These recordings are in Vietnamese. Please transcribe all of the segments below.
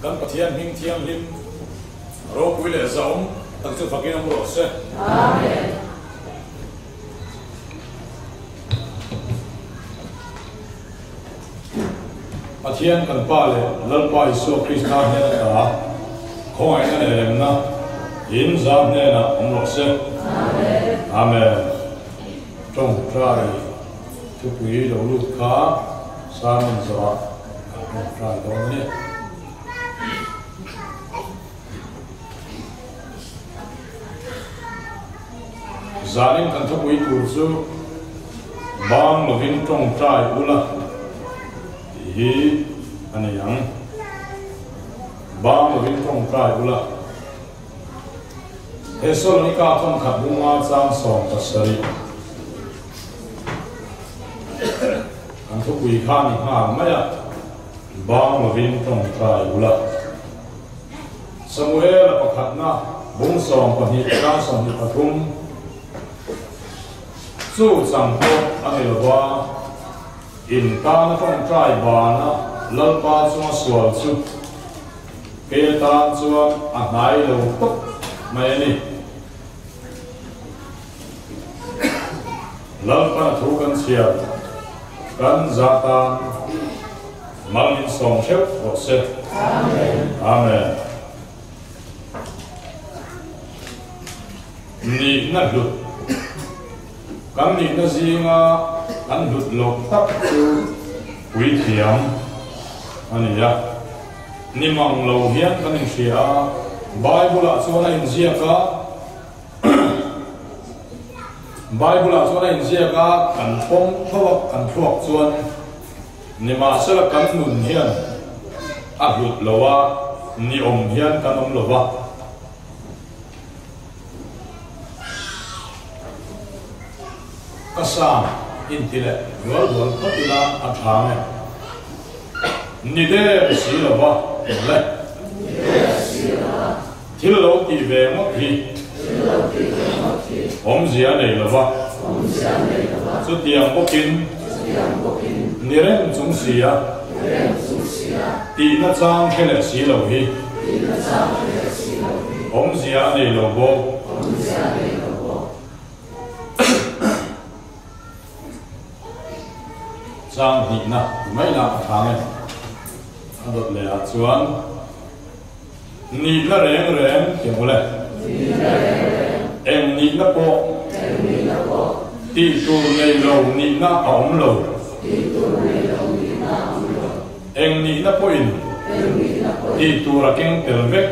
kan pathian ming thiam lim ro pui le zaum tak chu fakin am ro se amen pathian kan pa le lal pa isu krishna ne ta khoi ne le na in zam ne na am ro se amen amen trong trai tu pui lo lu kha sa min zo trong trai do ne zalim kan thu pui tu chu bang lo vin trong trai ula hi anh yang bang lo vin trong trai ula Thessalonica thong khat bunga chang song pasari an thu pui kha ni ha maya bang lo vin trong trai ula Samuel pakhat na bung song pahi ka song ni pathum chu chang ko ani lo in ta na trong trai ba na lal pa chu sual chu ke ta chu a nai lo tok mai ni lal pa thu kan sia kan za ta mal in song cheu o se amen amen ni na lu kan ni na zinga an lut lok tak chu wi thiam ani ya ni mang lo hian kan in sia bible a chona in zia ka bible a chona in zia ka kan pom thawak kan thuak chuan ni ma sala kan nun hian a lut lowa ni om hian kan om lowa kasam intile wal patila athame nide silava le thillo ti ve mo thi om zia nei lava chu tiang bokin nirem chung sia ti na chang khele silo hi om zia nei lobo chang hi na mai la thang adot le a chuan ni la reng ke mole em ni na po ti tu nei lo ni na om lo em ni na po in ti tu ra keng tel vek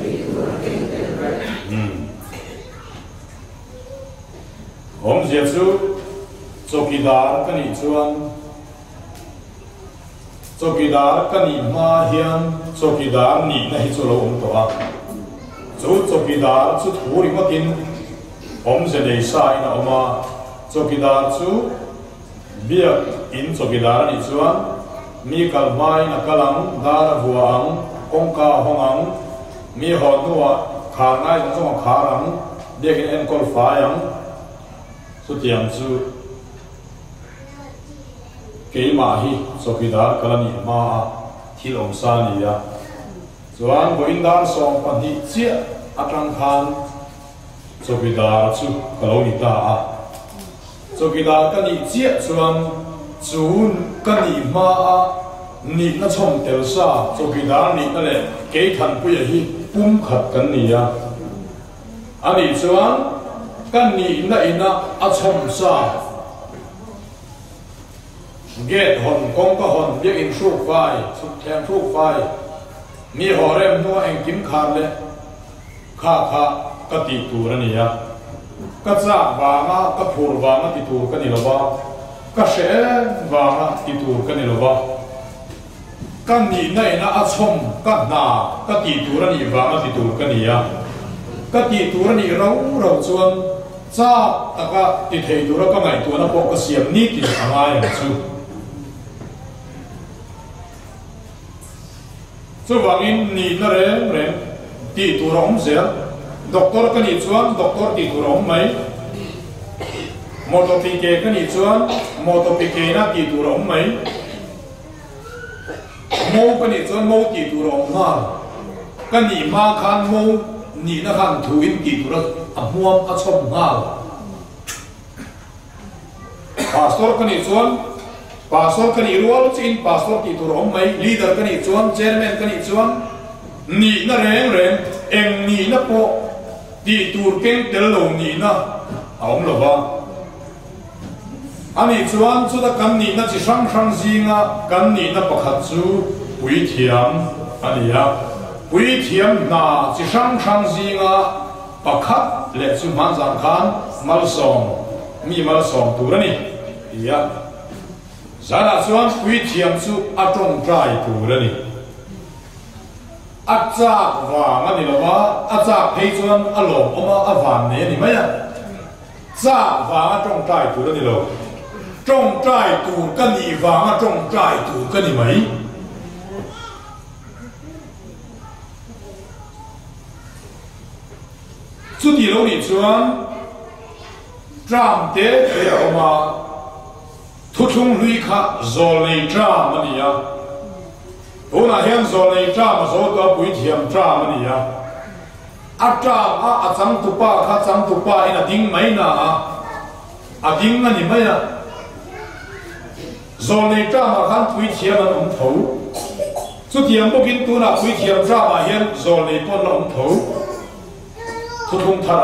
om zia chu chokidar ka ni chuan chokidar kani ma hian chokidar ni na hi chu lo om to a chu chokidar chu thuri makin om se nei sa ina oma chokidar chu bia in chokidar ni chuan mi kalmai na kalang dar huang kongka hongang mi honua khanai chong kharang dekin en kol fayang su tiang chu ke ma hi chokidar kalani ma thil om sa ni ya chuan boindar song pan hi chia atang khan chokidar chu kaloni ta a chokidar kani chia chuan chun kani ma a ni na chom tel sa chokidar ni na le ke than pu hi pum khat kan ni ya ani chuan kan ni na ina a chom sa get hon kong ka hon biak in thuk vai suk thiam thuk vai mi horem no eng kim khar le kha ka ti tur ani ya ka cha ba ma ka phur ba ma ti tur ka ni lo ba ka she ba ma ti tur ka ni lo ba kan ni nai na a chom ka na ka ti tur ani ba ma ti tur ka ni ya ka ti tur ani ro chuan cha taka ti thei tur ka ngai tu na po ka siam ni ti anga ya chu so wangin ni na rem ti tu rom zel doctor ka ni chuan doctor ti tu rom mai motopike ka ni chuan motopike na ti tu rom mai mo ka ni chuan mo ti tu rom na กันนี่มาขันโมนี่นะขันถูอินกี่ตัวอ่ะมัวอ่ะชมง่าวพาสตอร์กันนี่ส่วนพาสตอร์กันนี่รัวลุจินพาสตอร์กี่ตัวอมไม่ลีดเดอร์กันนี่ส่วนเชร์แมนกันนี่ส่วนนี่นะเร่งเอ็งนี่นะโปที่ตัวเก่งเตลงนี่นะเอาหรือเปล่าอันนี้ส่วนสุดกันนี่นะจะช่างซิงอ่ะกันนี่นะประคัตจูวิเทียมอันนี้อ่ะวิเทียมน่ะจะช่างซิงอ่ะประคัตเล็กสุมันสังขารมัลส่งมีมัลส่งตัวนี่อ่ะจะน่ะส่วนวิเทียมสุอัตรงใจตัวนี่อาจารย์ว่างั้นนี่หรอวะอาจารย์ให้ส่วนอารมณ์ออกมาอวันเนี่ยนี่ไหมอ่ะจ้าว่าตรงใจตัวนี่หรอจงใจตูกันนี่ว่าจงใจตูกันนี่ไหมสุดที่เราดิชวนจำเตะไปออกมาทุกช่วงลุยค่ะโซลีจามันนี่อ่ะตัวน่ะเห็นโซลีจามาโซตัวปุยเทียมจามันนี่อ่ะอาจารย์อาจังตุปะข้าจังตุปะอินาดิ้งไหมนะอาดิ้งมันนี่ไหมอ่ะโซนจ้ามาขันปุยเทียมมันองถูสุดที่ยังพวกกินตัวน่ะปุยเทียมจ้ามาเห็นโซนปนองถูทุกทุกท่า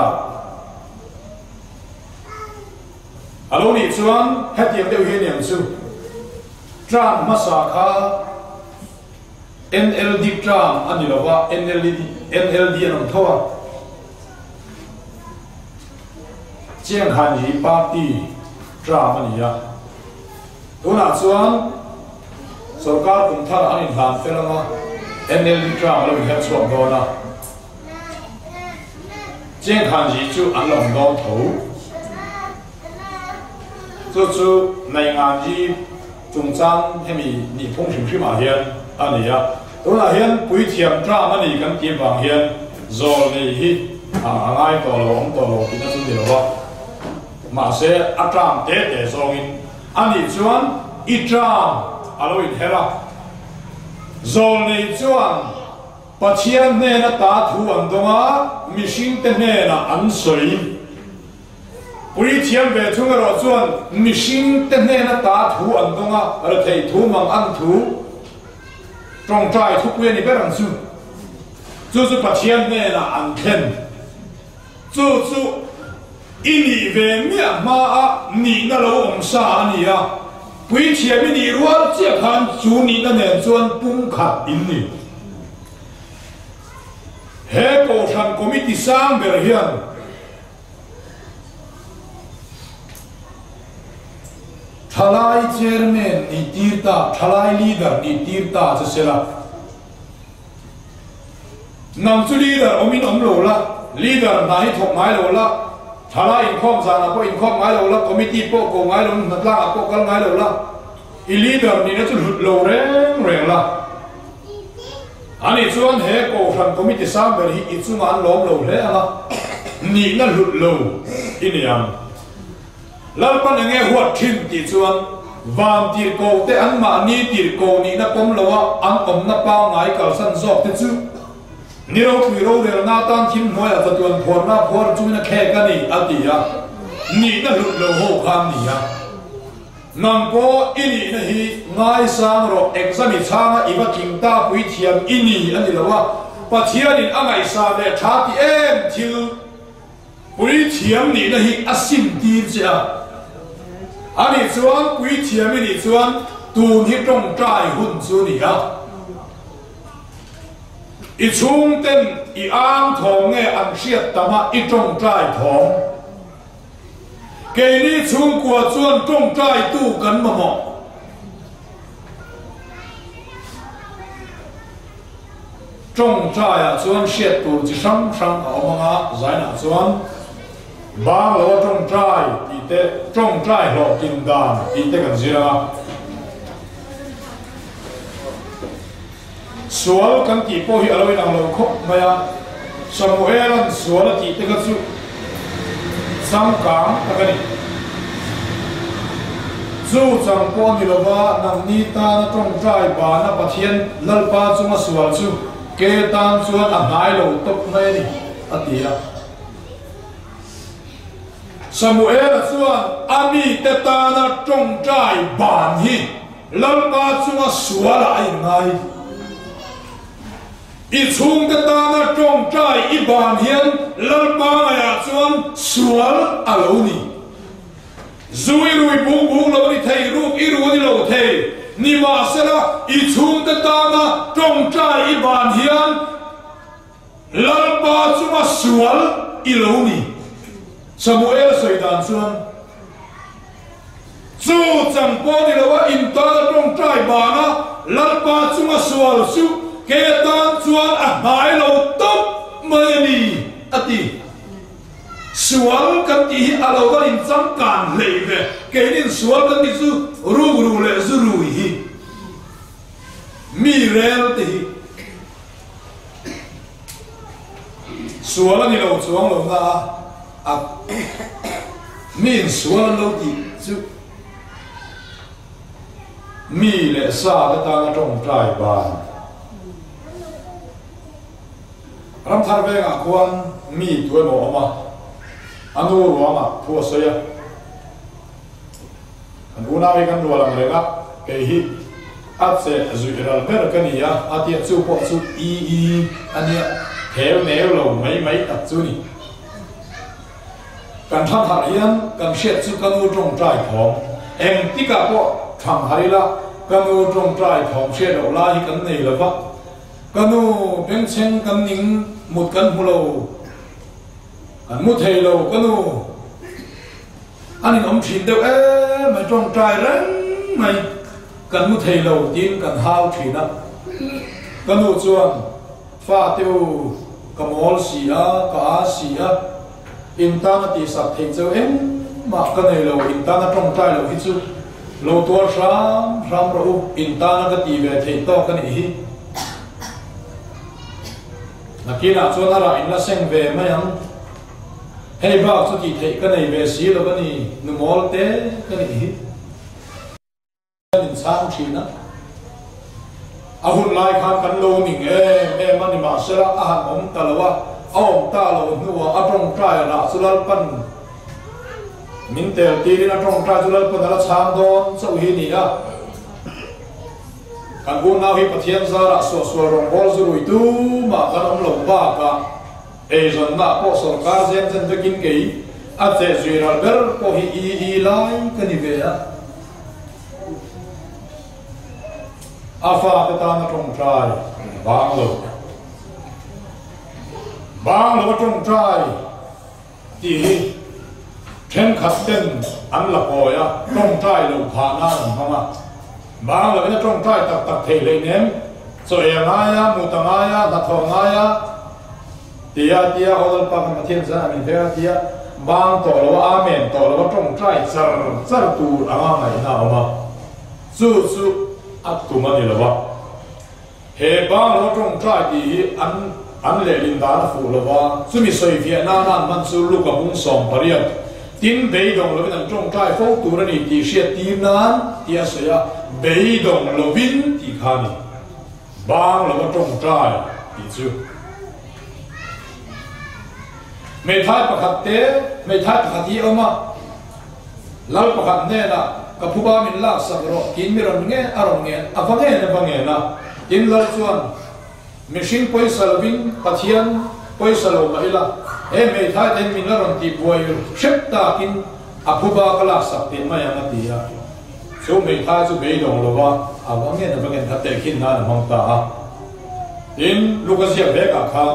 ฮัลโหลนี่ส่วนเฮ็ดยังเดียวเห็นอย่างสู้จ้ามาสาขา NLD จ้าอันนี้เราว่า NLD น้องทั่วเจียงฮันยีปาร์ตี้จ้ามันนี่อ่ะตัวน่ะส่วนสุรการกรุงเทพอันนี้หลานเฟลมาNLD จ้าเราเห็นส่วนตัวนะเจียงฮันยีจู่อันลงดาวถูจู่ในงานที่จงจังให้มีนิพนธ์ขึ้นมาเห็นอันนี้อ่ะตัวน่ะเห็นปุยเทียมจ้ามันนี่กันเกี่ยวกับเห็นโซนี่ฮิง่ายตัวลงที่นั่นสุดเดียวว่ามาเสียอาจารย์เตะส่งอินอันนี้ส่วนอีจามอะไรอีกเหรอโซนี่ส่วนปัจเจียนเนี่ยนะตาถูอันตรงอ่ะมิชิงเตเนี่ยนะอันสวยปุยเทียมเวทุงเราส่วนมิชิงเตเนี่ยนะตาถูอันตรงอ่ะอะไรที่ถูมังอันถูตรงใจทุกเวนี่เป็นอันสูจู่ปัจเจียนเนี่ยนะอันเทนจู่อินี่เวเมียมาอ่ะนี่นั่นเราองศานี่อ่ะปุยเทียมนี่รัวเจ้าขันจูนี่นั่นเนี่ยส่วนปุ่งขัดอินนี่เฮโกชันคอมมิตี้สร้างเบอร์เฮียนทลายเชอร์แมนนี่ตีร์ตาทลายลีดเดอร์นี่ตีร์ตาจะเสร็จละนั่งจูลีดเดอร์อมินอมโลละลีดเดอร์นายถกไม้โลละทลายอินคอมซานะพออินคอมไม้โลละคอมมิตี้โปโกไม้โลนัดละโปกันไม้โลละอีลีดเดอร์นี่น่าจะหลุดโลเร่งละอันนี้ส่วนเฮโกชันคอมมิตี้สร้างเบอร์ฮีอิสุงานล้อมโลเลยนะนี่นั่นหลุดโลอินี่ยังแล้วปัญหาเงี้ยหัวทิ้งที่ส่วนวางตีโกแต่อันมานี่ตีโกนี่นะผมรู้ว่าอันผมนับป้าไงกับสันสอบที่จู่นี่เราคุยเราเรื่องหน้าตาทิ้งหัวจะตัวพอหน้าพอจู่นะแค่กันนี่อันนี้อ่ะนี่นั่นหลุดโลหัวคำนี่อ่ะนั่นก็อินี่นะฮีง่ายสร้างเราเอกสารช่างอีกว่ากินตาปุยเทียมอินี่อันนี้เราว่าปัจเจียนอันไงสร้างเนี่ยชาติเอ็มทิวปุยเทียมนี่นะฮีอาศิมตีจ้ะอันนี้ส่วนปุยเทียมนี่ส่วนตูนที่ตรงใจหุ่นส่วนนี้อ่ะอีชุ่มเต็มอีอ้างทองเงี้ยอันเชียดตามาอีตรงใจทองเกนี่ชุ่มกว่าส่วนตรงใจตู้กันมาหมดตรงใจอ่ะส่วนเชียดตัวจะช่างเอามาใจน่ะส่วนบางเราตรงใจอีเตตรงใจเรากินดานอีเตกันจีระสวลกันที่พอที่เราไปนั่งเราคบมาอ่ะสมุเอลันสวลที่เตกันจู่สังกังตะกันนี่จู่จังปอนนี่เราว่านังนี่ตาตรงใจบ้านปัจเจียนลัลปาจุมาสวลจู่ kê tan chuan a ngai lo top mai ni atia Samuel chuan ami te ta na trong trai ban hi lalpa chunga suala ai ngai I chung te ta na trong trai I ban hian lalpa ya chuan sual alo ni zui rui bung bung lo ni thei ruk I ru ni lo thei ni ma sela I chung te ta na trong trai I ban hian lalpa chunga sual I lo ni Samuel soi dan chuan chu chang po ni lo in ta na trong trai bana lalpa chunga sual su ke tan chuan a ngai lo top mai ni ati sual kan ti alo kan in chang kan le ve ke nin sual kan ti chu ru le zu ru hi mi rel ti sual ni lo chuang lo na a min sual lo ti chu mi le sa ta na trong trai ban ram thar ve nga kwan mi tu mo ma anu ro ma thu so ya anu na ve kan ro lam le ga ke hi at se zu ral ber kan ya ati chu po chu I ania theo neo lo mấy tak chu ni kan thar har hian kan shet chu kan u trong trai thom em ti ka po thang harila kan u trong trai thom shet lo la hi kan nei lova kanu beng cheng kan ning mut kan hulo kan mut hei lo kanu anin om thin deu mai trong trai ren mai kan mut hei lo tin kan hau thina kanu chuan fa teu kamol sia ka sia internet sak thei cheu em ma kan hei lo internet trong trai lo hi chu lo tor ram ro internet ka ti ve thei to kan hi nakina chuan ara in la seng ve mai ang hei ba chu ti thei ka nei ve si lo ka ni nu mol te ka ni hi in sang thina a hun lai khan kan lo ning mani ma sera a han om talawa om ta lo nuwa a tong trai ra sulal pan min tel ti na tong trai sulal pan la chang don so hi ni a kan gu na hi pathian zara so rong bol zurui tu ma kan om lo ba ka e zon na po sarkar zen zen takin ke a che zuiral ber po hi I lai kan ni ve a afa ta na tong trai bang lo tong trai ti then khat ten an la po ya tong trai lo pha na ma bang lo na trong trai tak thei le nem so e nga ya mu ta nga ya na tho nga ya tia holal pa ma thien sa min ve tia bang to lo amen to lo trong trai char tu anga ngai na ma su at tu ma ni lo wa he bang lo trong trai ti an le lin da na fu lo wa su mi soi vie na man su lu ka bung som pariat tin bei dong lo vin trong trai fo tu ra ni ti sia ti nan tia so ya bei dong lo vin ti khani bang lo trong trai ti chu me thai pakhat hi oma lal pakhat ne na ka phuba min la sagro kin mi ron nge arong nge avange na in lal chuan machine poisal vin pathian poisalo maila e me thai ten min ron ti boy shepta kin aphuba kala sak tin ma ya matia so me thai chu be dong lo wa avange na bangen thate khin na mong ta in lukasia be ka kham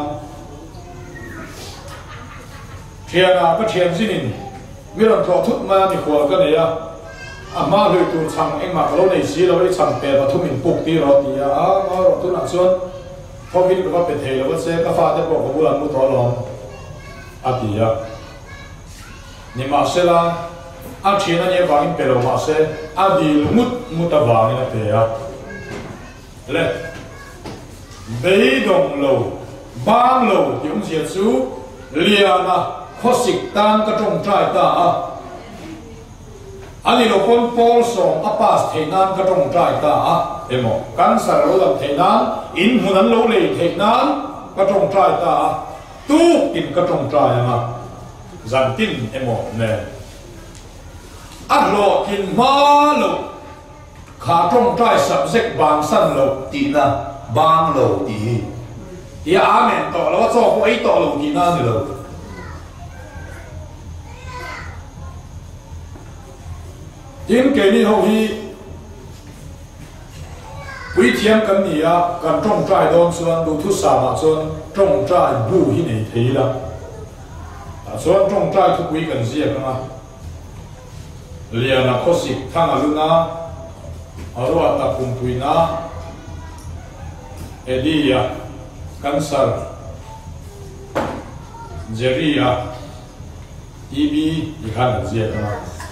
thiana pa thian sinin mi ron tro thut ma ni khol ka ne ya ama lui tu chang engma lo nei si lo i chang pe ba thumin puk ti ro ti ya a ma ro tu na chuan covid ko pe thei lo se ka fa te ko ko bulan mu to lo atia ni ma se la a thina ni ba in pe lo ma se a di mut ta ba ni na pe ya le bei dong lo bang lo tiong sia chu liana khosik tan ka trong trai ta a anh lo con Paul song apas thầy nan cái trong trai ta em mo cancer lo làm thầy nan in hun an lo lệ thầy nan cái trong trai ta tu in cái trong trai mà dàn tin em mo nè anh lo in ma lo khá trong trai subject bang san lo tí na bang lo tí ya amen to lo cho ko ấy to lo tí na ni lo tin cái này hầu hi quý thiam cần gì cần trong trai đón xuân đủ thứ sao mà xuân trong trai bu hi này thấy là xuân trong trai thu quý cần gì mà liền là có sự thằng nào luôn ở đó ta cùng tụi na Eddie cancer Jerry TB thì khá là gì mà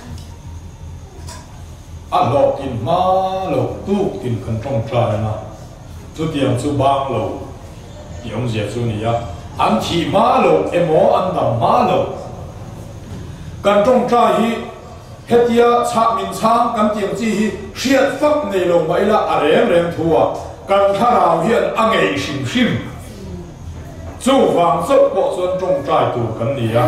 anh lo tin ma lo tu tin khẩn trong trai na chú tiền chú bang lo yong dễ chú này anh chỉ ma lo em mò anh đam ma lo khẩn trong trai hi hết ya chạm min chang khẩn tiền chi hi siết phật này lo mấy là rèn thua khẩn thà rào hiện anh ấy sim sim chú vàng giúp bộ xuân trong trai tu khẩn này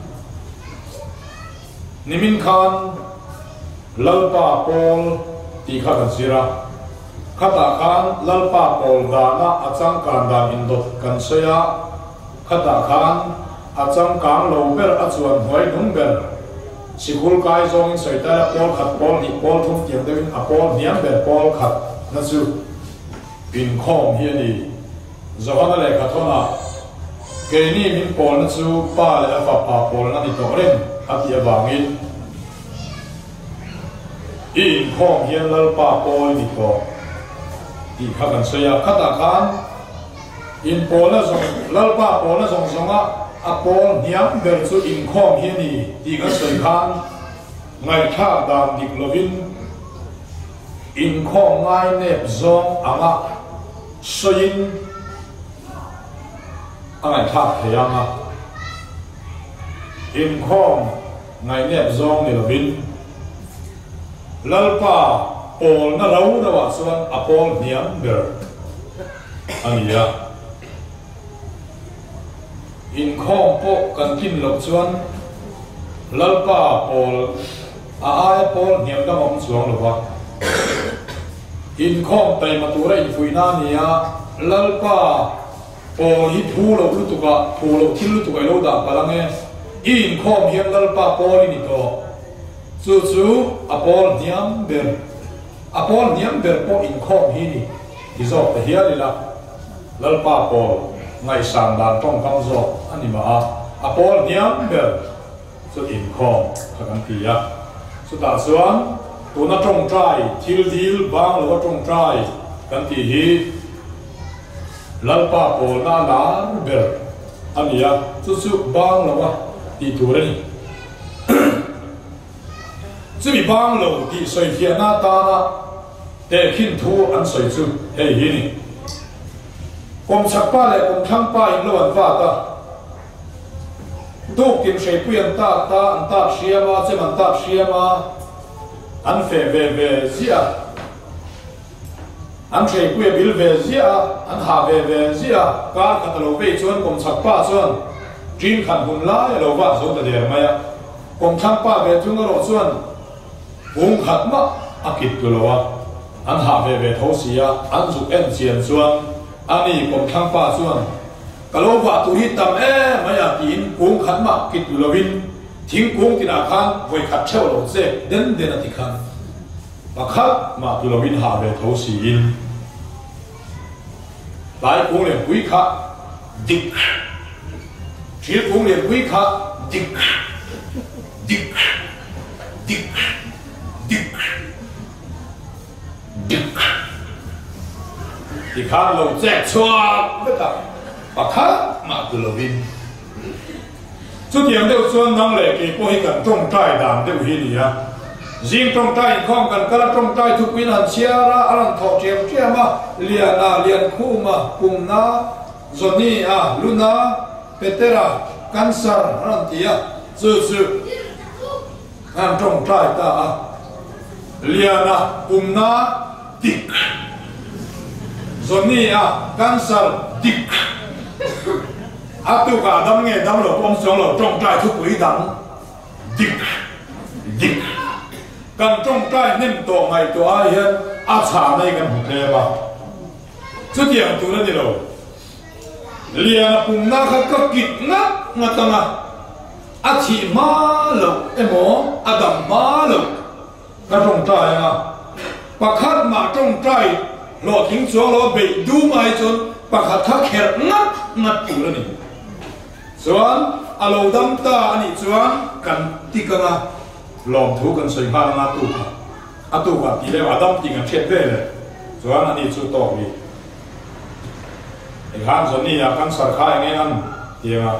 Nimin Khan lalpa Paul ti kha kan sira khata khan lalpa Paul dana achang kan dan indot kan soya khata khan achang kang lo ber achuan hoi nung ber sikul kai zong in soita Paul khat Paul ni Paul thum tiam devin a Paul niam ber Paul khat na chu in khom hi ni zohana le khathona ke ni min Paul na chu pa le fa pa Paul na ni to rem ati awangin in khom hian lalpa Paul ni to ti kha kan soya khata khan in Paul na zong lalpa Paul na zong zonga a Paul niam ber chu in khom hian ni ti kan soi khan ngai tha dan dik lovin in khom ngai nep zong anga soin angai tha theyanga in khom ngai nep zong ni lovin lalpa Paul na rau na wa suan a Paul niam ber ania in khom po kan kin lok chuan lalpa Paul a Paul niam da mom chuang lo wa in khom tai ma tura in fuina nia lalpa Paul hi thu lo lu tu ka thu lo thil lu tu ka lo da palange in khom hiam lalpa Paul ni to chu a Paul niam ber po in khom hi ni izok te hian ila lalpa Paul ngai san dan tong kam zo ani ma a Paul niam ber chu in khom khakan ti ya chu ta chuan tu na tong trai thil dil bang lo tong trai kan ti hi lalpa Paul na lan ber ani ya chu bang lo wa ti tu re ni chứ bị bang lâu thì soi phiền na ta na để kinh thu ăn soi chú hay hi ni cùng chắc ba lại cùng thăng ba in lo ăn vả ta tu kim soi bùi ta ăn ta xia ma chứ ăn ta xia ma ăn phê về zia ăn soi bùi bil về zia ăn hà về zia cả cái lâu về chuan cùng chắc ba chuan dream khăn hun lá lâu vả xuống cái gì mà cùng thăng ba về chung nó chuan vung khát mà akit tu lo an ha ve thau sia an zu en chian chuan ani kom thang pa chuan kalo wa tu hi tam maya tin vung khát mà akit tu lovin thing kung tin a khan voi khat theu lo che den ati khan ba khat ma tu lovin ha ve thau si in lai kung le pui kha dik thil kung le pui kha dik thì khá lâu chết choa tất cả và khá mà từ lâu vinh chút tiền đều xuân năng lệ kỳ cô hi cần trong trai đàn đều hi nè riêng trong trai không cần cả trong trai thuộc viên hàn chia ra ăn thọ chiếm chia mà liền khu mà cùng na Johnny Luna Petera cancer ăn tía dự ăn trong trai ta liana umna dik zoni cancer dik atu ka dam nge dam lo pom song lo trong trai thu quý đắng dik dik kan trong trai nem to ngai to ai hian cha nei kan hu le ba chu tiang tu na ni lo liana umna kha ka kit na ngatanga thi ma lo emo adam ma lo ka trong trai pakhat ma trong trai lo thing chuang lo be du mai chon pakhat tha kher ngat tu la ni chuan alo dam ta ani chuan kan tikanga lom thu kan soi ha na tu atu ka ti le adam ti nga thet ve le chuan ani chu to mi e han zon ni kan sar kha nge an tianga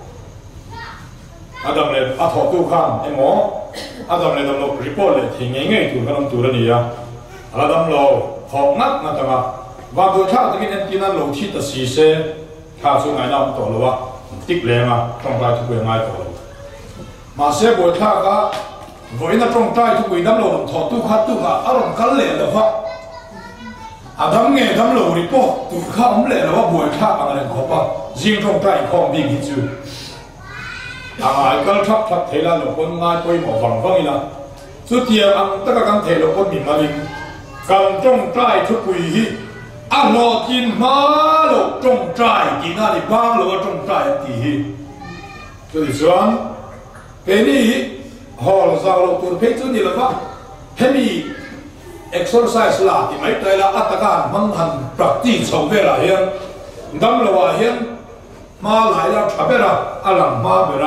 adam le a tho tu khan emo adam le dam lo report le thing nge tu kan tu ra ni ya ala dam lo hok ngat na ta wa do tha ta kin tin an lo thi ta si se tha chu ngai nam to lo wa tik le nga trong tai thu ngai to lo ma se bo tha ka voi na trong tai thu dam lo tho tu kha aron kal le lo fa adam nge dam lo report tu kha om le lo wa bo tha ang le ko pa jing trong tai khom bi gi chu ai kal thap thei la lo kon ngai poi mo wang wang ina chu tia ang ta ka kan thei lo kon min ma ling kan trong trai thu quỷ lo tin ma lo trong trai ki na li bang lo trong trai ti hi cho di chuan ke ni hol za lo tur pe chu ni la ba hemi exercise la ti mai tai la atakan mang han practice chau ve la hian dam lo wa hian ma lai la thabera alang ma bera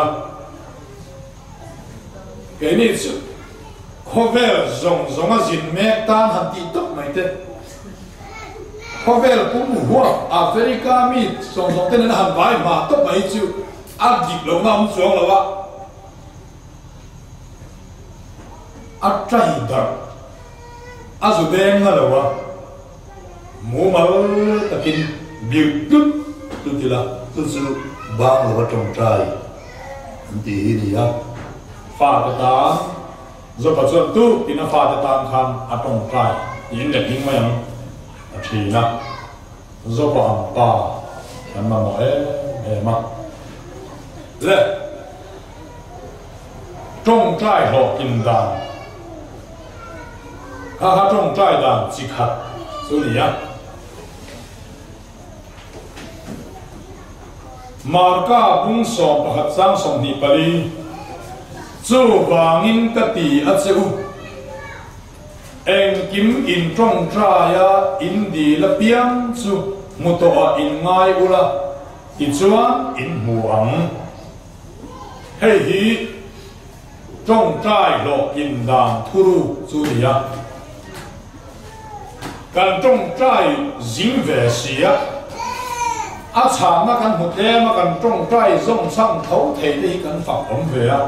ke ni chu khovel zong a zin me tan han ti tok mai te khovel kum huwa Africa mi zong ten han vai ma tok mai chu a dik lo nam chuang lo wa a trai dar a zu deng na lo wa mu mal takin biu tup tu ti la tu su bang lo trong trai ti hi ya fa ta do pa chuan tu ina fa ta tan khan atong trai in le hing mai a thina do pa pa kan ma mo ma le trong trai ho kim dan ha trong trai dan chi khat chu ni ya marka bung so pakhat sang som ni pali chu wangin ka ti a cheu eng kim in trong traya in di la piang chu muto a in ngai ula ti chuan in muang hei hi trong trai lo in dan thuru chu dia kan trong trai jing ve sia a chang na kan hut le ma kan trong trai zong sang thau thei de kan fa om ve a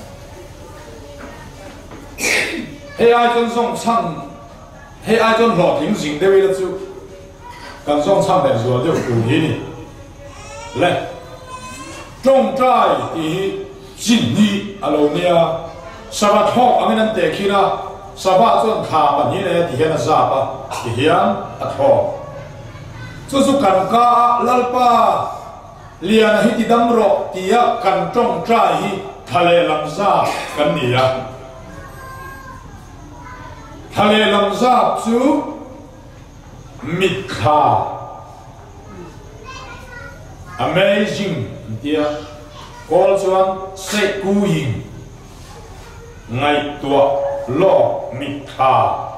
hey ai con song sang hey ai con lo ting jing de we la chu kan song sang de zo de ku hi ni le trong trai ti jin ni alo nia sabat ho angen te khina sabat chon kha ma ni le ti hian za pa ti hian a tho chu chu kan ka lalpa lian hi ti dam ro ti ya kan trong trai hi thale lam za kan ni ya thale lam za chu mit kha amazing dia call chuan se ku yin ngai tua lo mit kha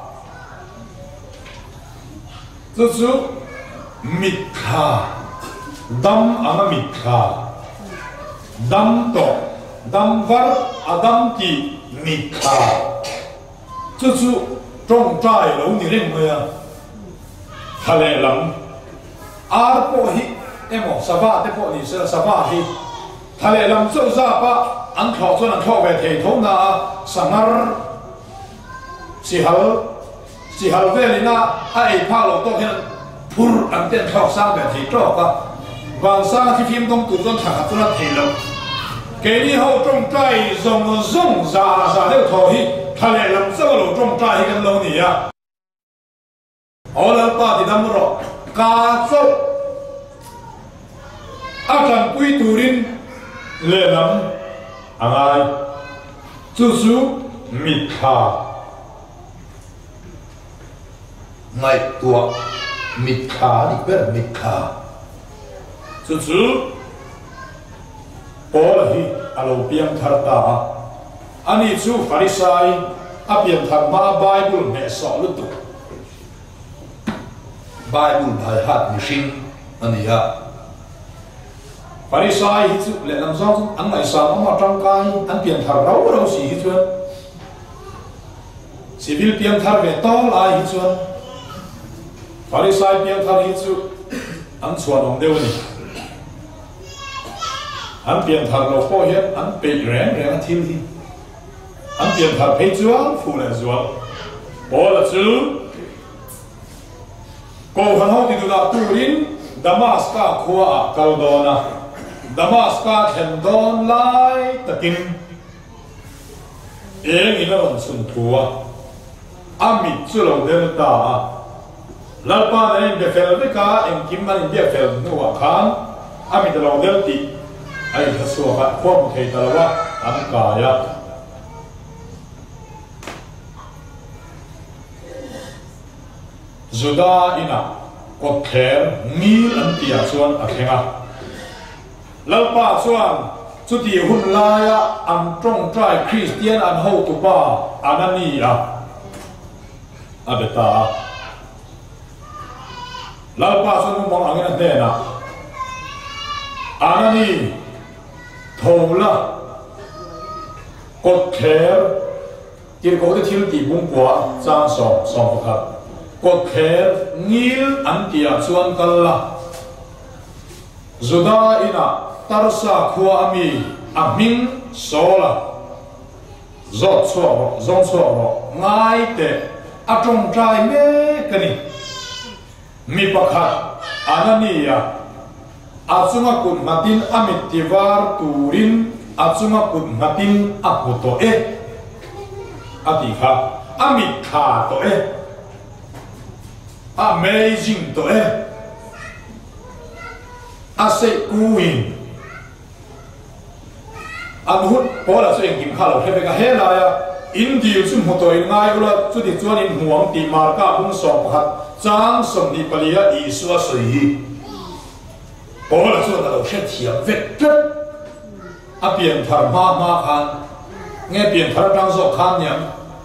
chu mit kha dam anga mit kha dam to dam var adam ki mit kha chu trong trai lo ni ren me a thale lam ar po hi emo sava te po ni sa sava hi thale lam chu za pa an tho chuan an tho ve thei tho na sangar si hal velina ai pha lo to hian phur an ten tho sa ve thei to ka van sa thi phim dong tu chuan thakha chuan thei lo ke ni ho trong trai zong za le tho hi thà lệ làm sao mà trong trai hay lâu nhỉ à ở lần ba thì đâm rồi cá sấu akan quy turin lệ làm anh ai chú chú mít kha ngay tua mít kha đi biết là mít kha chú chú bỏ là hi alo piam thar ta ani chú Pharisai a piam thar ma Bible mẹ sọ lúc tu Bible bài hát machine anh ya Pharisai hi chú lệ làm sao anh lại sao mà trong cái anh piam thar rau rau gì hi chú civil piam thar về to lại hi chú Pharisai piam thar hi chú anh xuân ông đều nè anh piam thar lo po hết anh bị rèn anh thiêu hi anh piam thar thấy chúa phụ là chúa bỏ là chú cô hắn hậu thì tụi ta tu đến Damascus khoa Caldona Damascus thành don lại takin em ina vẫn xuân thua amit chú lâu đến ta lalpa này em befel với cả em kim anh befel nuo khan amit lâu đến ti ai thật sự là khoa một thầy ta là anh cả ya Juda ina có thể nghĩ anh tia chuan à khenga lalpa chuan chu ti hun laia an trong trai Christian an ho tu pa anani a abeta lalpa chuan mong angin an dena anani thola có thể chỉ có thể thiếu ti bung qua trang song song khát có thể ngil anh tia chuan kalla Juda ina tarsa khua ami amin sola zot so ngai te atong trai me kani mi pakhat anania achunga kun matin amit tivar turin achunga kun matin aputo e ati kha amit kha to e amazing to e ase kuin anh hút bỏ là số anh kim khá là thế cái hết là in điều chúng một tuổi ngay là chút thì cho nên huống tìm mà cả cũng sống hạt trang sống đi bali á ý xóa sợi bỏ là số là sẽ thiệp vết rất à biển thar ma khan nghe biển thar trang số khan nhỉ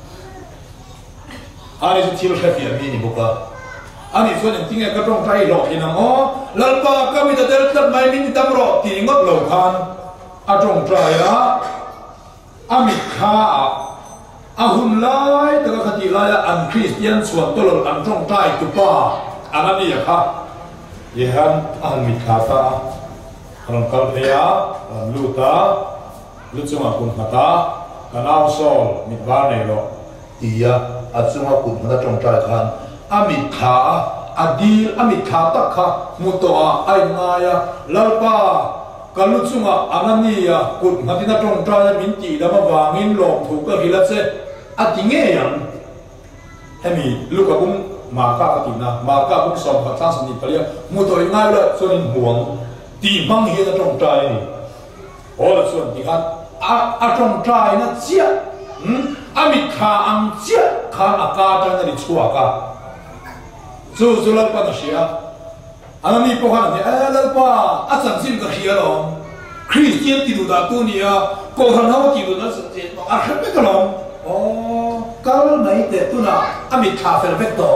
anh ấy thiếu sẽ thiệp mi ni boka anh ấy số những tiếng cái trong trái lọ thì nằm ó lần ba cái mình ta đến mai mình tâm rõ thì ngất lầu khan a trong trai á amit kha a hun lai ta ka khati lai an Christian suan tolol an trong trai tu pa anani ya kha yehan an mit kha ta ron kal thea luta luchunga kun khata kanau sol mit ba nei lo tia achunga kun na trong trai khan amit kha adil amit kha ta kha mutoa ai ngaya lalpa kaluchunga anania kut ngatina trong trai min ti dama wangin lom thu ka hilatse atinge yang hemi luka bung maka katina maka bung som kha thas ni palia mutoi ngai la sonin huang ti mang hi na trong trai ni ola son ti han a trong trai na chia amit kha ang chia kha aka ta ni chua ka zu la pa na sia anani po han ni lalpa a chang sin ka khia lo Christian ti du da tu ni a ko han ha ti du na se a kha pe ka lo o kal mai te tu na amit kha fel vek to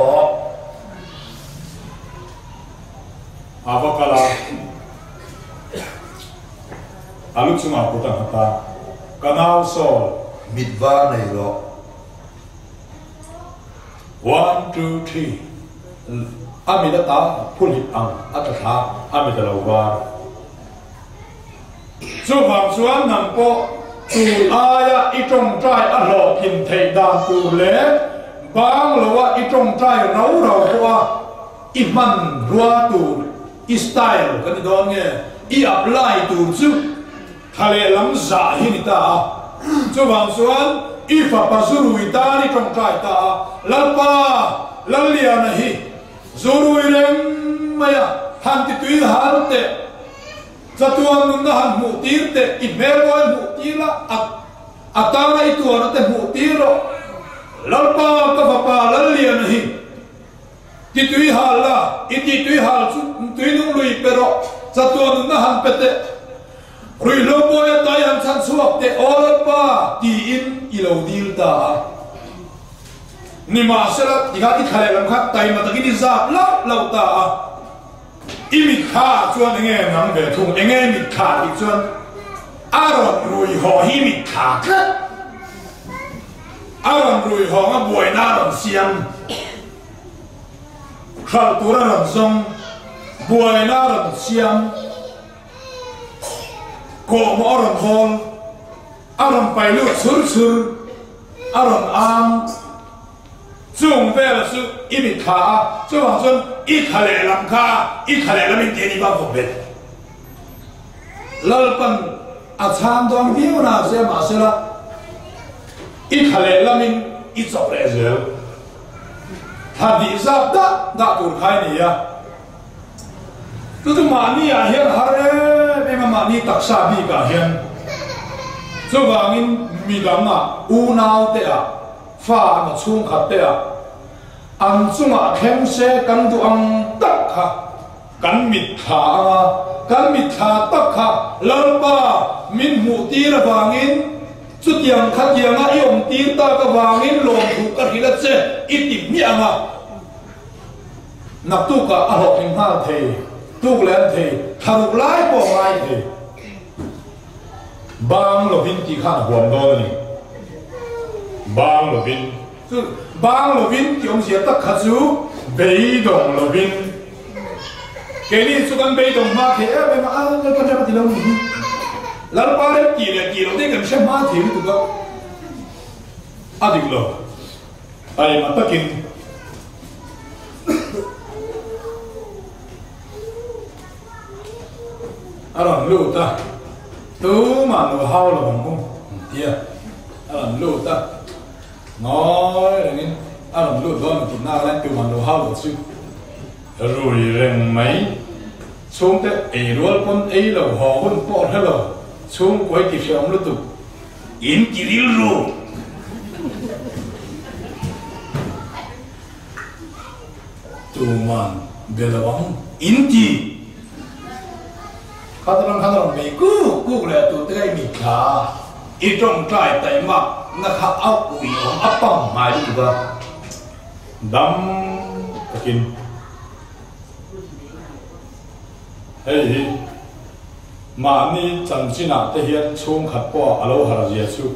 avakala alu chunga ko ta hata kanau so mitva nei lo 1 2 3 amidata pulhit ang atatha amidalawa chu wang chuan nam po tu aya itong trai a lo phin thei dan tu le bang lowa itong trai rau ko i man rua tu i style kan don nge i apply tu chu thale lam za hi ni ta chu wang chuan ifa pazurui tari trong trai ta lalpa lalia nahi zurui rem maya han ti tui halte zatuan nung han mu tirte imerwan mu tila atana ituan te mu tiro lalpa ka papa lalia nahi ti tui hala iti tui hal tui nung lui pero zatuan nung han pete rồi lâu bôi tay ăn chăn suộc để ôl ba đi in ilo deal ta ni mà sẽ là đi cái khai làm khác tay mà ta cái đi ra lắm lâu ta imi kha chuan anh em nắm về thùng anh em mi kha đi chuan Aaron rồi họ hi mi kha khát Aaron rồi họ ngã bồi na làm xiang khal tu ra làm song bồi na làm xiang ko mo aron hol aron pailu sur aron am chung vel su imi kha chu wa chun I khale lam kha I khale lam te ni ba ko bet lalpan a cham dong viu na se ma se la I khale lam I chop re zel ha di zap da tur khai ni ya tu mani a hian hare me mani taksa bi ka hian chu wangin mi lama u nau te a fa ma chung khat te a an chunga khem se kan du ang tak kha kan mit kha tak kha lalpa min mu ti ra wangin chu tiang kha tiang a yom ti ta ka wangin lom thu ka hila che itim mi anga nak tu ka a ho ing ha the tu lên thì thằng lái bỏ ngay thì bang lo vin thì khá là hoàn đó này bang lo vin thì ông sẽ tất cả chú bị động lo vin cái này số căn bị động mà thế em mà ăn cái con thì lâu gì lần ba đấy kỳ đầu tiên cần xem mà thì tụi nó đi lo ai mà tất kinh aron lu ta tu mà nó hao là bằng cung tia aron lu ta nói là nên aron lu đó mình na lên tu mà nó hao là chứ rồi rèn mấy xuống tới ấy luôn con ấy là họ con bỏ hết rồi xuống quay kịp ông lúc tụ in chỉ đi rồi tu mà về là bằng in chỉ khát lắm mấy cú là tụi tôi mi khá ít trong trái tay mà nó khá áo quỷ ông áp bằng mai đi vào đâm cái kinh hey mà ni chẳng chỉ là thể hiện chung khát qua alo hà gì chứ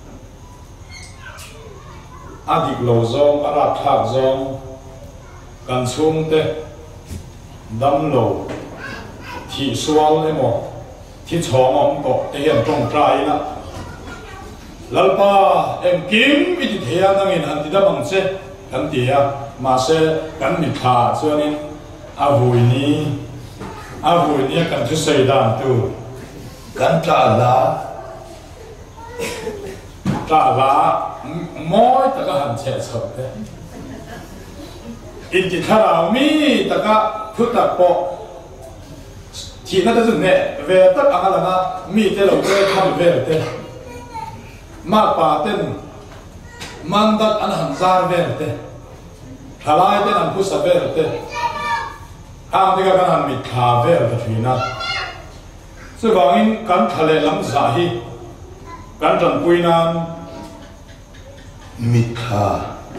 adik lâu zong arab thạc zong cần chung te đâm lâu thị xuân ấy mà thị chó mà ông có thể hiện trong trái là lalpa em kiếm ít thế anh đang nhìn anh thì đã bằng xe anh thì mà xe gắn mít thả cho nên vui ni cần thứ xây đàn tu gắn trả lá mỗi tất cả hành trẻ sợ thế ít thì thà mi tất cả phức tạp bộ chỉ nó dùng nè về tất cả là na mi thế lâu thế tham về thế mà bà tên man đất anh hàng gia về thế thà lại tên anh pusa về thế anh thì cái anh mi thà về thế thì na sự vangin kan thale lắm zahi kan trần quy nan mi kha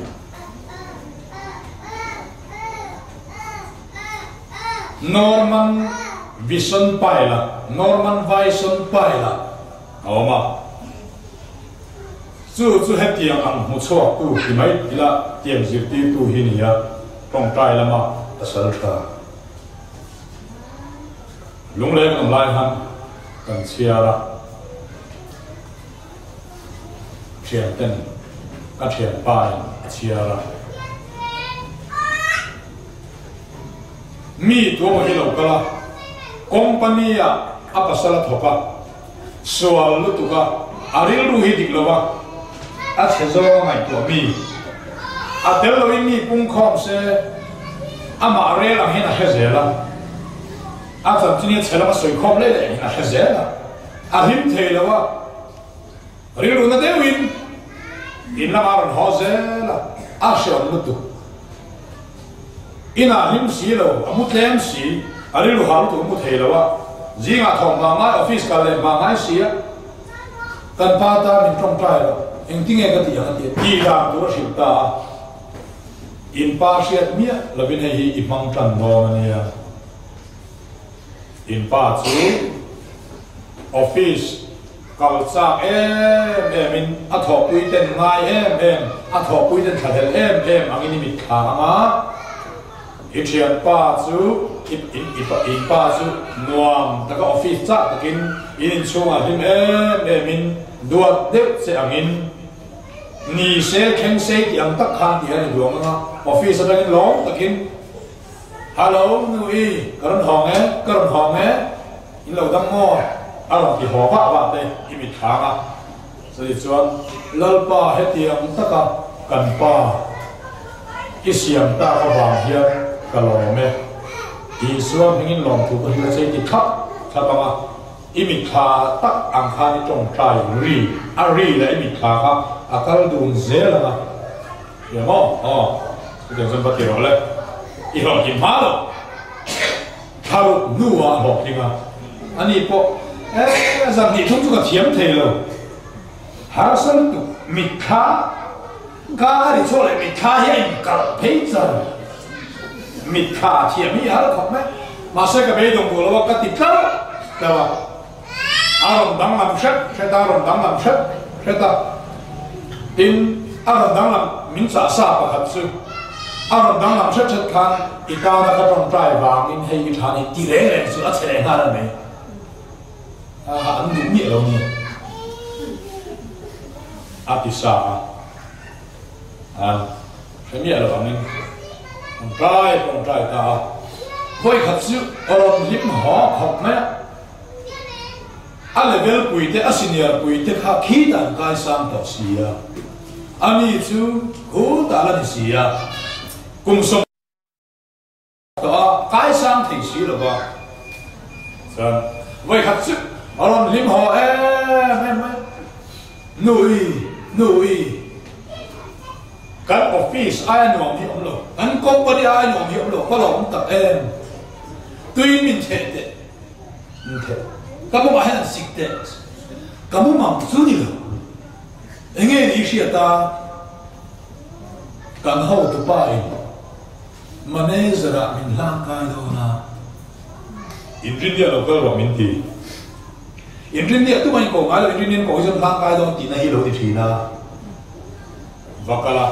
Norman Vision Paila, Norman Vision Paila, mà chú hết tiền ăn một số tu thì mấy là tiền dịp đi tu hi nhỉ, trong trai là mà, ta sẵn sàng, lúc đấy còn lại hắn, cần chia ra, chia tên, các chia bài, chia ra, mi tu mà hi lâu cả company apa salah thopa soal lu tu ka aril ruhi diklowa a che zo ngai tu mi a tel lo in mi pung khom se a ma re la hin a hezela a tam tin che la soi khom le le a hezela a him the lo wa ri lu na de win in la mar hozela a shon lu tu ina him si lo a mu tlem si a ri lu ha lu tu mu the lo wa ji nga thom ma ngai office ka le ma ngai si a kan pa ta min trong trai lo eng ting e ka ti ha ti ti ra tu ri ta in pa siat mia la bin hi i mang tan no nia in pa chu office kal cha min a tho pui ten ngai a tho pui ten thadel angin mi kha ma i thian pa chu in pa chu nuam ta ka office cha takin in chunga him min duat deuh se angin ni se khen se yang tak khan ti han luang nga office ta kin long takin hello nui karon hong in lo dam mo along ki ho wa te imi tha nga so di chuan lalpa he tiang taka kan pa ki siam ta ka wang hian ka lo me i suam hingin long thu ka hila sei ti thap thapanga imi tha tak ang kha ni tong trai ri la imi tha ka akal dun zela nga ya mo cái dân bắt đầu lên, ít họ kiếm phá rồi, thao nuôi họ thì mà, anh ấy bộ, rằng thì chúng ta thiếm thề rồi, hà sơn tụ mít khá, cá thì cho lại mít khá hay cả thấy giờ, mít khá thiếm hi hà không mấy, mà sẽ cái bây đồng của nó cái tít lắm, đúng không? Aron đắng làm sét, sẽ ta aron đắng làm sét, sẽ ta, tin aron đắng làm mình xã xã và hạt sư. Aron dang lam chat khan ita na ka tong trai wang in hei i thani ti le le su a chele nga la me an du mi lo ni a ti sa se mi lo anin tong trai ta hoi khat su oron lim ho khop me a level pui te a senior pui te kha khi dan kai sam to sia ani chu ko ta la ni sia cùng sống đó cái sang thì xí là bao giờ với khách sức họ làm lim họ em nuôi cái office ai nuông hiểu lo cái company ai nuông hiểu lo có lòng tập em tuy mình thế các bạn hay là xịt thế các bạn mang chút gì rồi anh nghe đi xí ta càng hậu tụ bài manager min lang kai do na engineer lo ko min ti engineer tu mai ko ngal engineer ko jom lang kai do ti na hi lo ti thina vakala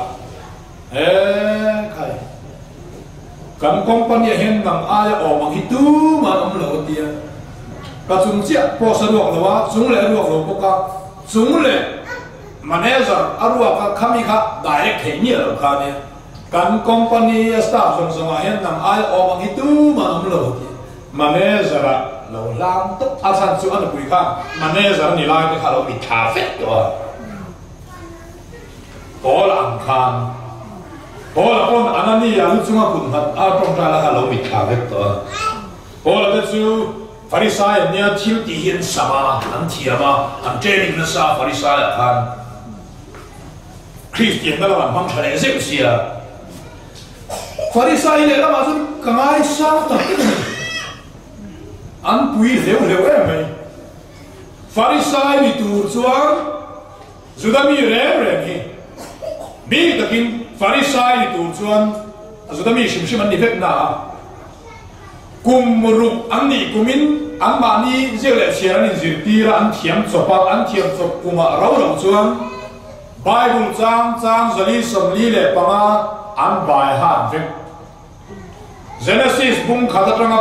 kai kan company hen nang aya o mang hi tu ma am lo ti ka chung chia po sa lo wa chung le lo ko ka chung le manager arwa ka khami kha direct he ni lo kha ne kan company staff song hen nam ai o mang hi tu ma am lo ti manager lo lam to asan chu an pui kha manager ni lai ka lo mi tha fet to ko lam khan ko la kon anani ya lu chunga kun hat a tong tra la ka lo mi tha fet to ko la chu farisai nia thil ti hin sama an thiama an training na sa farisai khan Christian da la mang thale se sia Farisai le la ma sun kangai sang ta an pui leu em Farisai mi tu chuan zudami re ni mi takin Farisai mi tu chuan zudami shim an ni vet na kumrup an ni kumin an ma ni zele chian ni zir tira an thiam chopa an thiam chop kuma ro chuan Bible chang zali somli le panga an bai han vek Genesis bung khadrang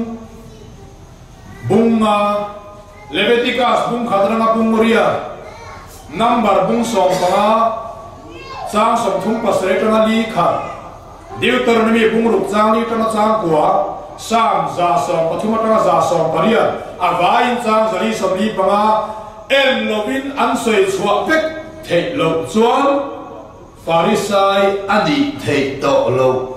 bung Leviticus bung khadrang bung ria number bung song panga chang som thum pasre tanga li kha Deuteronomy bung rup chang li tanga chang kwa sam za som pathuma tanga za som paria avain chang zali somli panga en lovin an soi chua pek thầy lộc chuan Pharisai anh đi thầy tổ lâu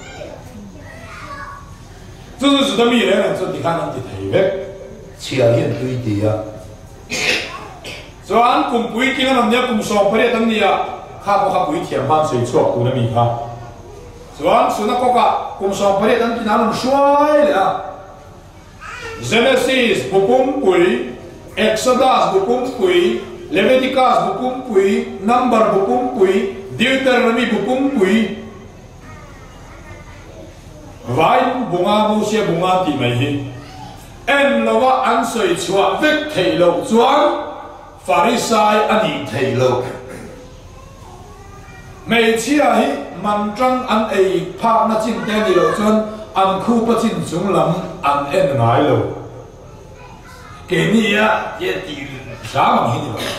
这是指的米人，这你看，你睇呗。 切现对的啊， 所以俺共不一定俺们要共双不列等你啊，看不看不一天班谁错，都能米看。所以俺说那个个共双不列等你哪能衰了？Genesis 不公规 ，Exodus 不公规 ，Leviticus 不公规 ，Number 不公规 ，Deuteronomy 不公规。Vai bunga bu xe bunga ti mai hi em lo wa an soi chua vek thei lo chuan Pharisai ani thầy lâu mei chia hi man trăng an ei pha na chin te ni lo chuan an khu pa chin chung lam an en ngai lo ke ni ya ye ti sa mang hi ni lo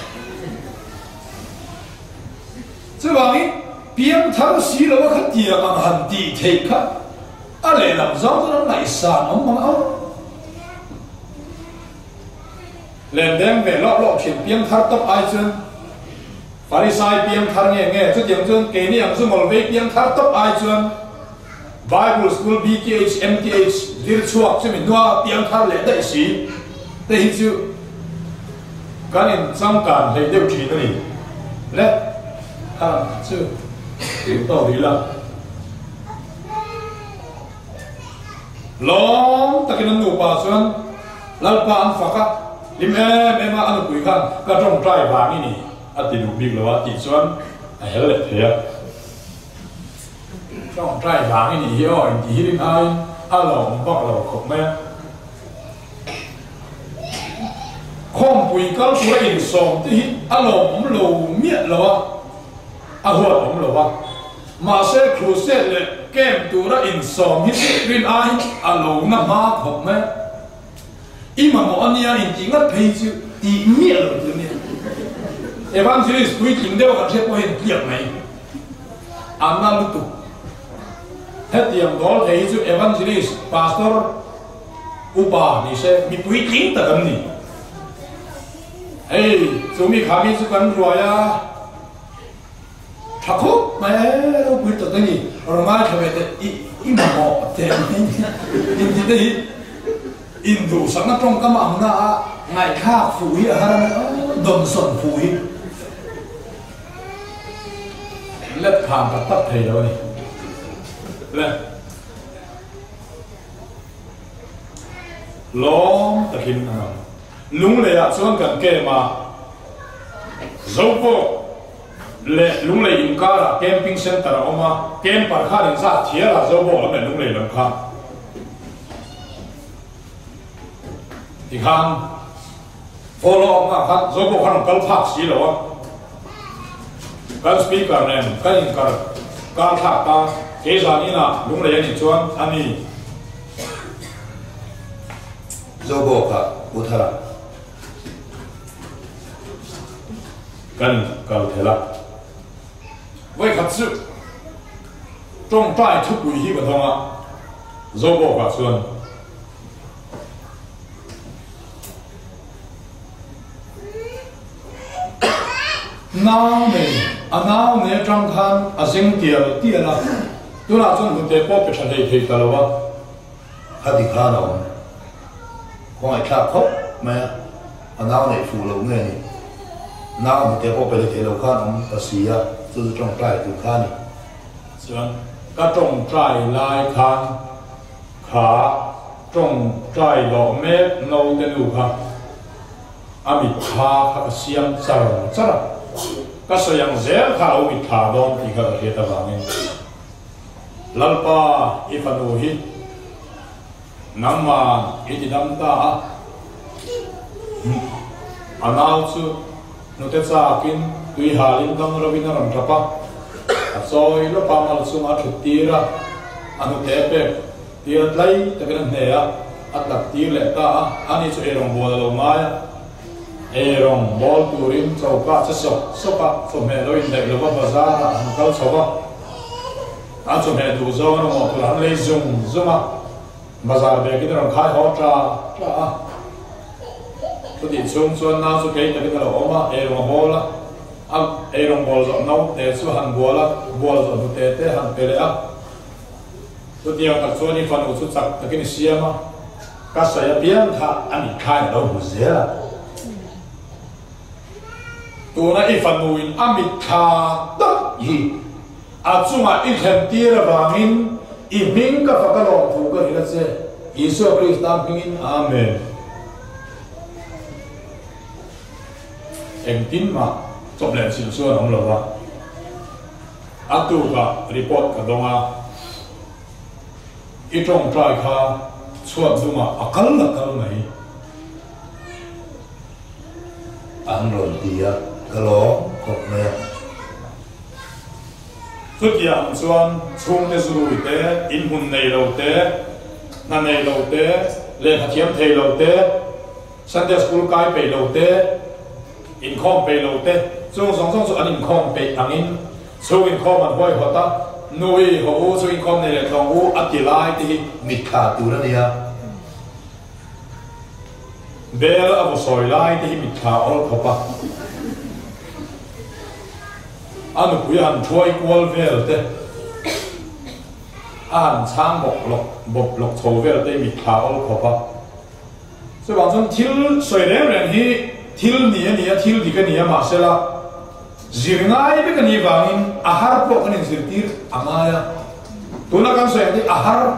chu wang hi piang thar si lo wa khat ti ang han ti thei kha à lẽ làm sao cho nó lại sàn ông bằng ông lên đem về lọ lọ chuyển biếng thar tóc ai chân Pharisai biếng thar nghe nghe chút tiếng chân kể ni ăn số một về biếng thar tóc ai chân Bible School BKH MTH virtual cho mình nói biếng thar lẽ đại sĩ đây chứ cái này trong cảm thấy đều chỉ cái này lẽ à chứ điểm đầu đi là long ta kinan nu pa chuan lalpa an faka lim em an pui khan ka tong trai wang ni ati du big lo ti chuan a hel le thea tong trai wang ni hi oi ti lim ai a lo bak lo khop me khom pui kal pura in som ti a lo miet lo a huat om lo mà sẽ cruise le kem tu ra in som hi rin ai alo na ma khop me ima mo ania in ti ngat phei chu ti mi lo tu ni evangelist kui king deu kan se po hin kiak mai anna lu tu het yang dol thei chu evangelist pastor upa ni se mi kui king ta kan ni hey chu mi khami chu kan ruaya Thako, mày đâu biết được cái gì, rồi mai thì về im mỏ tiền, in gì in đủ sáng nó trong cái mạng na ngày khác phủi ở đây đồn sồn phủi, lết hàng cả tất thầy rồi, lết, lom tất hin à, lúng lệ à, xuân cần kề mà, dấu vô. Le lung le in kara camping center oma camp par kha rin sa thia la zo bo la lung le lam kha ti khang follow ma kha zo bo khan kal phak si lo kal speaker nen kal in kal thak ta ke za ni na lung le ni chuan ani zo bo kha uthara kan kal thela với khát sự trong trai thức quỷ hi của thông ạ do bộ cả xuân nào này trong khan à sinh tiền là tôi là trong một đề bộ bị thành thị cả rồi vâng hạt đi khan rồi con ai khác khóc mà nào này phụ lục nghe này nào một đề bộ bị thành thị lâu khan ông ta xí à từ trong trai từ khan này xuân các trong trai lai khan khá trong trai lọ mét nâu tên lục khan ami khá khá xiêm chara các số yang dễ khá umi khá đón thì khá hệ ta vàng nên lalpa ifanu hit namma iti damta announce nute sakin tui halin dang rovina ram trapa asoi lo pamal suma thutira anu tepe tir lai takan neya atlak tir le ta ani chu erong bol lo maya erong bol turin chauka sopa from he lo in dai lo bazar an kal choba an chu me du zo no mo tu han le zuma bazar be kidram khai ho tra tu di chung chuan na chu ke ta ke lo oma erong bola rong bol zo nau te su han bol zo nu te han pele a tu tiang tak chuan in fan u chu chak takin siama ka saya pian tha ani khai lo bu zela tu na i fan u in amit kha ta hi a chunga i khem tira wangin i ming ka fakalong thu ka hila che Isu Kristus pingin amen em tin mà chụp lên xin xuân ông lộc à atu cả report cả đông à ít trong trai kha xuân đúng mà akal này ăn rồi thì cái lỗ cột này xuất hiện xuân chung để du tế in hun này lâu tế nan này lâu tế lên hạt thiêm thầy lâu tế Sunday school cái bể lâu tế in khom bể lâu tế chung song anh in khom bể thằng in chung in khom anh quay hoạt ta nuôi hậu chung in khom này là thằng u ắt tỷ lai thì mít khá tu đó nè bé là một sỏi lai thì mít khá all khop à anh cũng ăn chuối quál về thế anh sang bọc lọc thầu về thế mít khá all khop à所以往上til水莲人去 til di kan niya masela zirngai be kan ni wangin ahar po kan zirtir amaya tuna kan so yati ahar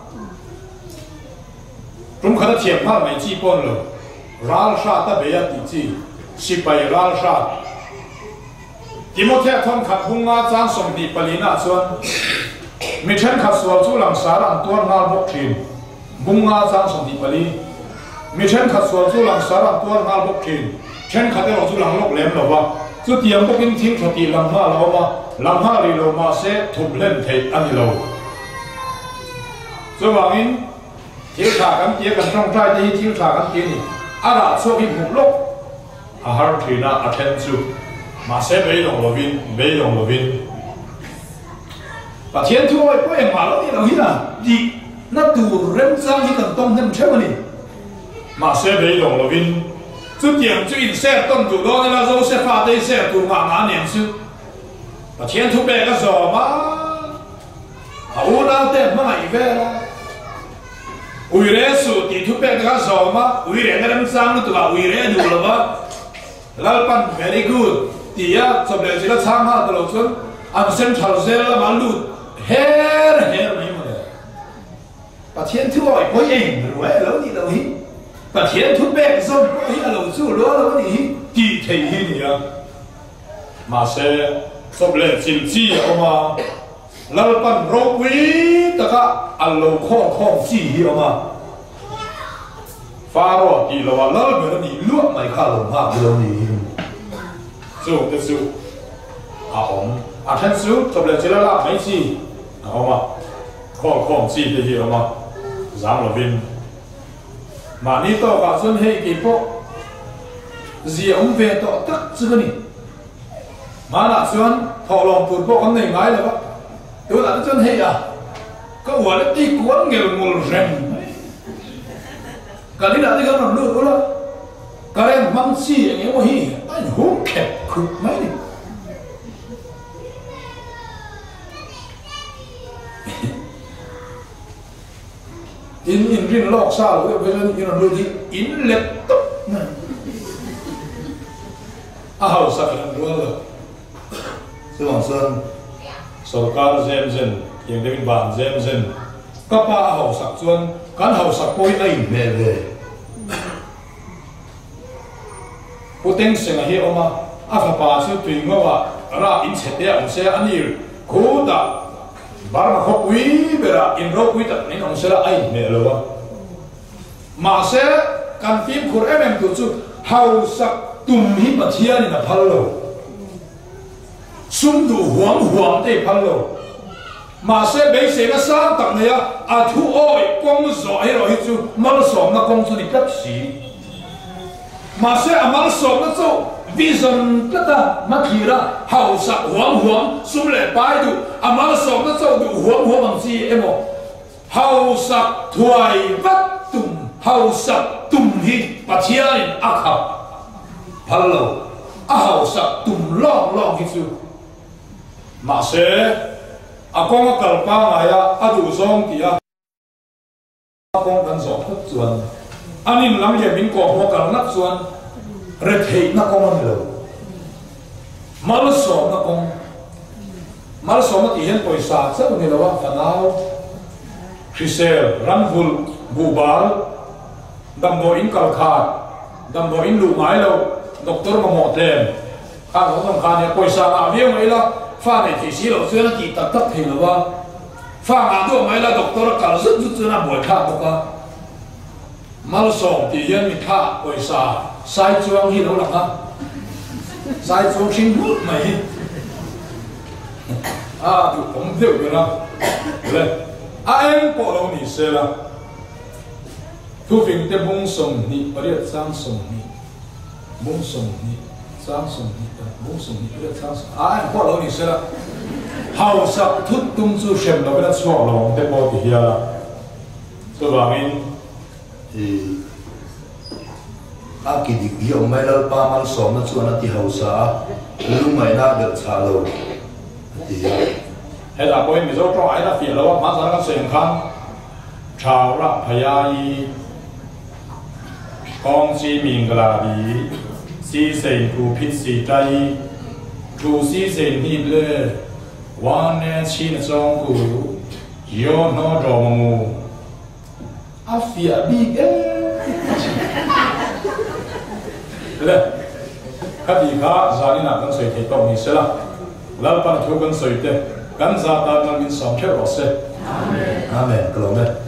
tum khada thiam phal mai chi pon lo ral sha ta be ya ti chi sipai ral sha Timothy thon khat hunga chan som di palina chuan mi then khat sual chu lang sarang tuan ngal bok thin bunga chan som di pali mi then khat sual chu lang sarang tuan ngal bok thin then khat lo chu lang lok lem lo wa chu tiam bokin thing thati lam ha lo ma lam ha ri lo ma se thup len thei ani lo chu wangin thil tha kan tia kan trong trai te thil tha kan tia ni ara so hi muk lok a har thina athen chu mà sẽ bị dòng lovin và thiên thu ơi có em mà nó đi đâu hít à đi nó từ rem sang như cần tông thêm chết mà đi mà sẽ bị dòng lovin chút tiền chút in xe tông chủ đó là dâu xe pha đây xe tụ mạng ngã niệm sư và thiên thu bé cái giò mà hậu nào tên mà mày về là uy rê su thì thu bé cái giò mà uy rê cái rem sang nó tụ là uy rê đủ rồi mà lalpan very good tia sobre sila changha talo chun am central zela malu her mai ma pa thiên thu oi ko yin rồi lo ni lo hi pa thiên thu be zon hi lo chu lo ni ti thei hi ni ya ma se sobre sil chi oma lalpan ro wi ta ka allo kho chi hi oma faro ti lo wa lal be ni luak mai kha lo ma lo ni chú cái chú ông thân chú chụp lên chỉ là làm mấy gì không mà không gì thì gì không mà dám là vin mà ní to vào xuân hay kỳ bộ gì ông về to tất chưa nè mà là xuân thọ lòng tụt bộ con này ngay là bác tôi là xuân hay à có quả là đi cuốn nghèo ngồi rèm cả đi là đi cái nào được đó cái em mang xì anh em hi anh hú kẹp cực mấy đi in riêng lọc sao rồi bây giờ in là đôi thì in lẹp tóc này hậu sắc là đuôi rồi sư hoàng sơn Sarkar Jameson yang dengan ban Jameson kapa hậu sắc chuan kan hậu sắc poi ai mẹ về Puteng senga hi oma afapa su tui ngawa ra in chete ang se anil kuda barma khop wi bera in ro wi ta nin ang sera ai me lowa ma se kan phim khur em tu chu hau sak tum hi pathia ni na phallo sum du huang te phallo ma se be se na sang tak ne ya a thu oi kong zo ai ro hi chu mal som na kong chu ni kap si mà sẽ amal sọp nó châu vision tất cả mà khi ra hậu sắc huang sum lệ bài đủ amal sọp nó châu đủ huang bằng gì em ạ hậu sắc thoại vắt hậu sắc tum hi bát thiên ác học hello hậu sắc tùm long long hi chu mà sẽ con cái pa này đủ zong thì con cần zong hết chuẩn anh em làm gì mình có cần nắp chuẩn rồi thì nó con mình lâu mà nó sống nó con mà nó sống nó thì hiện tuổi già chắc người lâu phần nào khi xe rắn vul bù bál đâm đồ in cầu khát đâm đồ in lũ mái lâu doctor mà mò thêm các nó đâm khát này tuổi già nào biết mấy là pha này thì xí lâu xưa nó chỉ tập tập thì là pha ngã đua mấy là doctor cả rất rất là buổi khát đâu cả mà nó sống thì hiện mình khát tuổi già sai chuông hi lâu lắm ha sai chuông sinh hút mày thì cũng hiểu được đó lên em bỏ đâu nhỉ xe là thu phim te bung sông nhỉ bây giờ sang sông nhỉ bung sông nhỉ sang sông nhỉ bung sông nhỉ bây giờ sang sông em bỏ đâu nhỉ xe là hậu sắc thút tung chu xem là bây giờ xóa lòng te bỏ thì hiền là tôi bảo mình thì kỳ đi hiểu mấy lần ba mal sống nó chua nó thì hậu sa lúc mấy na được trả lâu thì hay là coi mình dấu cho ai là phiền lâu mà sao nó xem khăn chào ra phải ai con si mình cái là gì si sen cụ phít si tay cụ si sen hít lệ quan nè chi nó trong cụ yo nó rò mù phiền đi le các đi cả gia đình nào cũng xây thì tổng như thế là lần ban thiếu cũng xây thế gan gia ta năng min sống theo rồi se amen. Amen.